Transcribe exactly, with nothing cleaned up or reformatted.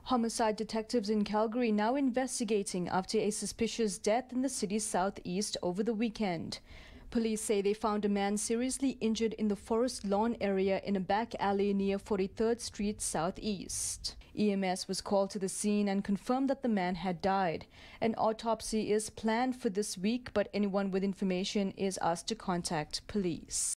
Homicide detectives in Calgary now investigating after a suspicious death in the city's southeast over the weekend. Police say they found a man seriously injured in the Forest Lawn area in a back alley near forty-third Street Southeast. E M S was called to the scene and confirmed that the man had died. An autopsy is planned for this week, but anyone with information is asked to contact police.